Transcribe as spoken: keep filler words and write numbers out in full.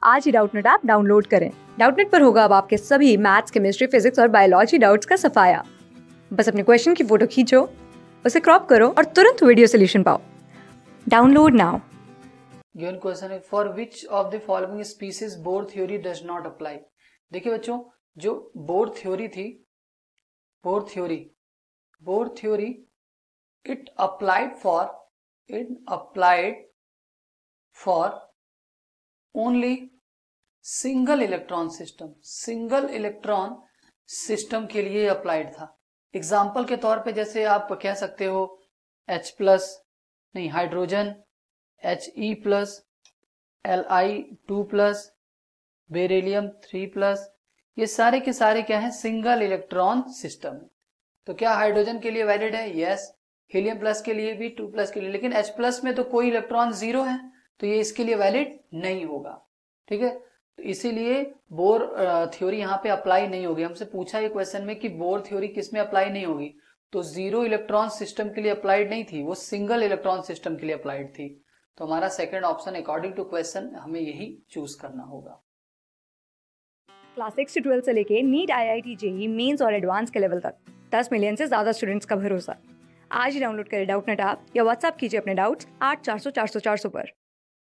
आज ही Doubtnut app download करें। डाउटनेट पर होगा अब आपके सभी मैथ्स, केमिस्ट्री, फिजिक्स और बायोलॉजी डाउट्स का सफाया। बस अपने क्वेश्चन की फोटो खींचो, उसे क्रॉप करो और तुरंत वीडियो सोल्यूशन पाओ। Download now. गिवन क्वेश्चन है for which of the following species Bohr theory does not apply. देखिए बच्चों, जो बोर थ्योरी थी, Bohr theory Bohr theory it applied for it applied for only single electron system single electron system के लिए applied था। Example के तौर पे जैसे आप कह सकते हो H प्लस नहीं hydrogen H E plus, L I two plus, beryllium three plus, ये सारे के सारे क्या है, सिंगल इलेक्ट्रॉन सिस्टम है। तो क्या हाइड्रोजन के लिए वैलिड है? यस। हीलियम प्लस के लिए भी, टू प्लस के लिए, लेकिन H प्लस में तो कोई इलेक्ट्रॉन जीरो है, तो ये इसके लिए वैलिड नहीं होगा। ठीक है, तो इसीलिए बोर थ्योरी यहाँ पे अप्लाई नहीं होगी। हमसे पूछा ये क्वेश्चन में कि बोर थ्योरी किस में अप्लाई नहीं होगी, तो जीरो इलेक्ट्रॉन सिस्टम के लिए अप्लाइड नहीं थी, वो सिंगल इलेक्ट्रॉन सिस्टम के लिए अप्लाइड थी। तो हमारा second option according to question हमें यही चूज करना होगा। क्लास सिक्स से ट्वेल्थ से लेके NEET, I I T, JEE Mains और एडवांस के लेवल तक दस मिलियन से ज्यादा स्टूडेंट्स का भरोसा। आज ही डाउनलोड करें डाउटनेट ऐप या व्हाट्सएप कीजिए अपने डाउट्स आठ चार सौ चार सौ चार सौ पर।